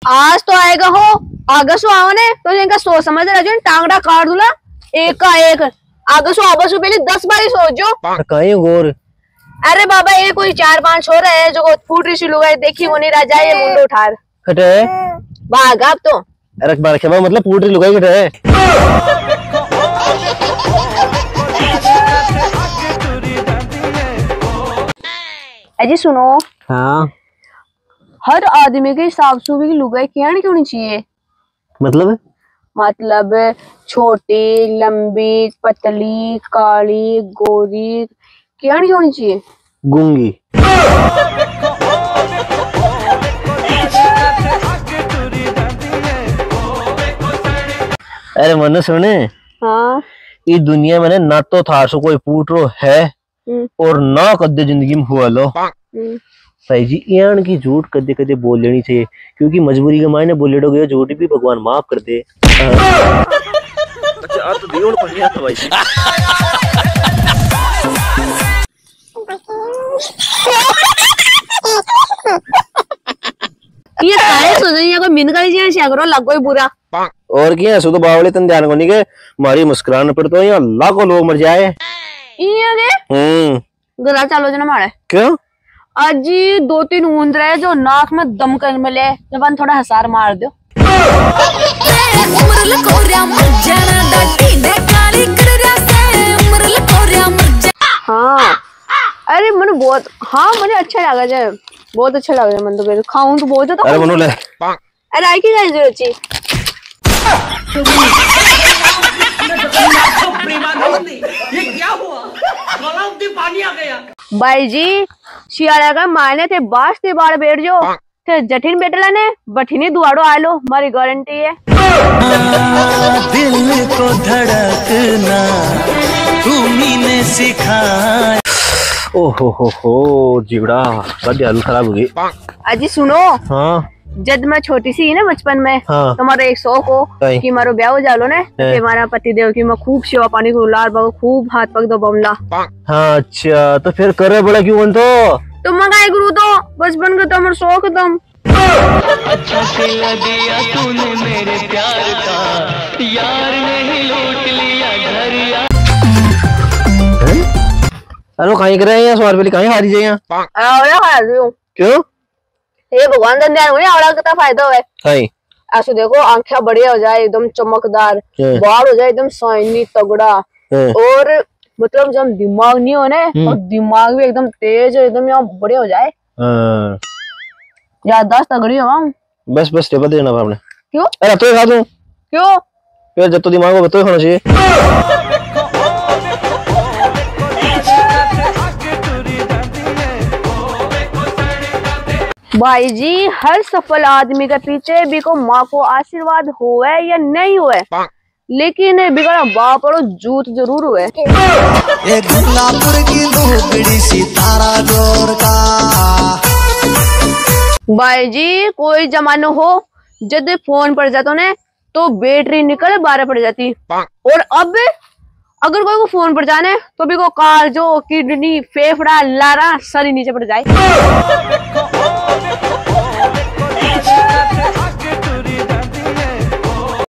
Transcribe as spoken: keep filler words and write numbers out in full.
आज तो आएगा हो, आगे सो आओ ने तो इनका सोच समझ रहा टांगड़ा काट दूला एक का एक। आगे सो आगे सो पहले दस बारी सोचो कहीं गोर। अरे बाबा ये कोई चार पांच छोर है जो फूट रही लुगाई देखी वो नहीं रह जाए मुंडो उठार खटे भाग आप तो। अरे बार के मतलब फूट रही लुगाई खटे। अजी सुनो। हाँ हर आदमी के हिसाब से भी लुगाई क्या नहीं होनी चाहिए। मतलब मतलब छोटी लंबी पतली काली गोरी क्या नहीं होनी चाहिए। गूंगी। अरे मनु सुने। हाँ इस दुनिया में ना तो था सो कोई पूट रो है और ना कदे जिंदगी में हुआ लो सही जी। यान की झूठ कदे कदे बोल लेनी चाहिए क्योंकि मजबूरी के मायने बोल लेडोगे झूठ भी भगवान माफ कर दे। अच्छा आ तो दियोल पढ़ लिया था भाई। ये काहे सोचनी कोई मिन करी जे से करो लगो ही बुरा। और क्या सो तो बावले तन ध्यान कोनी के मारी मुस्कुराने पर तो यहाँ लाखों लोग मर जाए। ये के हम्म गला चलो जना मारे क्यों आज दो तीन ऊंद रहे जो नाक में दम कर मिले जबान थोड़ा हसार मार दो। हाँ अरे मन बहुत हाँ मुझे अच्छा लगा जाए बहुत अच्छा लग रहा है मन तो खाऊं तो बहुत ज्यादा। अरे मनु ले अरे आई की जाए जरूरत थी। ये क्या हुआ? गलाव में पानी आ गया। भाई जी शियाला का मायने थे बास ते बाड़ बैठ जो थे जठिन बेटला ने बठिनी दुआड़ो आ लो हमारी गारंटी है। दिल को धड़कना तुम्ही ने सिखाया। ओ हो हो हो जीवड़ा कद हालत खराब हो गई। अजी सुनो। हाँ जब मैं छोटी सी ना बचपन में हाँ। तो हमारा एक शौक हो कि मारो ब्याह हो जालो ने कि हमारा पति देव की मैं खूब सेवा पानी को लार बाबू खूब हाथ पग दो बमला। हाँ अच्छा तो फिर करे बड़ा क्यों बन तो तो मंगाई गुरु तो बचपन का तो हमारा शौक तुम। अच्छा सिला दिया तूने मेरे प्यार का यार नहीं लूट लिया घर यार। अरे कहीं करे यहाँ सवार पे कहीं हारी जाए यहाँ क्यों ये भगवान का ध्यान होने आवड़ा कितना फायदा है। कहीं ऐसे देखो आंखें बढ़िया हो जाए एकदम चमकदार बाल हो जाए एकदम शाइनी तगड़ा और मतलब जब दिमाग नहीं होने और दिमाग भी एकदम तेज एकदम यहाँ बढ़िया हो जाए याददाश्त तगड़ी हो। बस बस टेबल देना आपने क्यों अरे तो खा दूं क्यों फिर जब तो दिमाग हो तो होना चाहिए। भाई जी हर सफल आदमी के पीछे भी को माँ को आशीर्वाद हुए या नहीं हुए लेकिन बिगड़ा बाप और जूत जरूर हुए। एक गुलापुर की लोकड़ी सितारा जोर का। भाई जी कोई जमाना हो जब फोन पड़ जाता ने तो बैटरी निकल बारह पड़ जाती और अब अगर कोई को फोन पर जाने तो भी को काल जो किडनी फेफड़ा लारा सारी नीचे पड़ जाए।